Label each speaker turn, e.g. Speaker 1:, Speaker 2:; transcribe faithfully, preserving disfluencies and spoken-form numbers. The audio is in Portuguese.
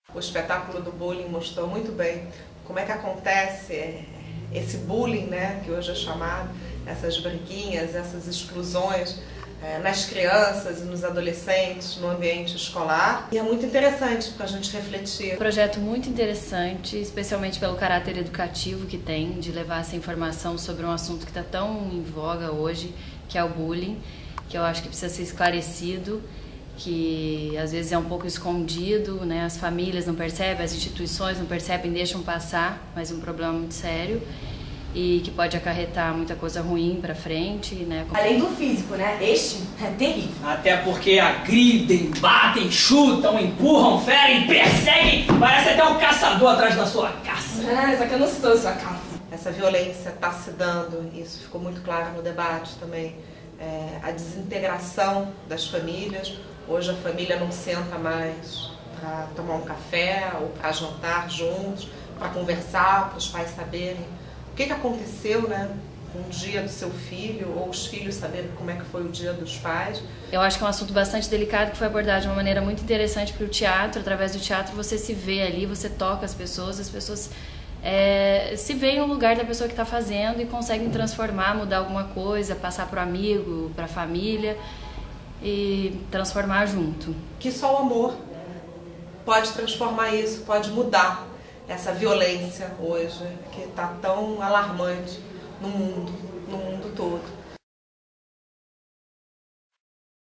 Speaker 1: O espetáculo do bullying mostrou muito bem como é que acontece esse bullying, né, que hoje é chamado, essas briguinhas, essas exclusões é, nas crianças e nos adolescentes, no ambiente escolar. E é muito interessante para a gente refletir.
Speaker 2: Um projeto muito interessante, especialmente pelo caráter educativo que tem, de levar essa informação sobre um assunto que está tão em voga hoje, que é o bullying, que eu acho que precisa ser esclarecido, que às vezes é um pouco escondido, né? As famílias não percebem, as instituições não percebem, deixam passar, mas é um problema muito sério e que pode acarretar muita coisa ruim pra frente, né?
Speaker 3: Além do físico, né? Este é terrível.
Speaker 4: Até porque agridem, batem, chutam, empurram, ferem, perseguem, parece até um caçador atrás da sua caça.
Speaker 3: Ah, só que eu não estou em sua caça.
Speaker 1: Essa violência está se dando, isso ficou muito claro no debate também, é, a desintegração das famílias. Hoje a família não senta mais para tomar um café ou para jantar juntos, para conversar, para os pais saberem o que, que aconteceu, né, com o dia do seu filho, ou os filhos saberem como é que foi o dia dos pais.
Speaker 2: Eu acho que é um assunto bastante delicado que foi abordado de uma maneira muito interessante para o teatro. Através do teatro você se vê ali, você toca as pessoas, as pessoas é, se veem no lugar da pessoa que está fazendo e conseguem transformar, mudar alguma coisa, passar para o amigo, para a família e transformar junto.
Speaker 1: Que só o amor pode transformar isso, pode mudar essa violência hoje que está tão alarmante no mundo, no mundo todo.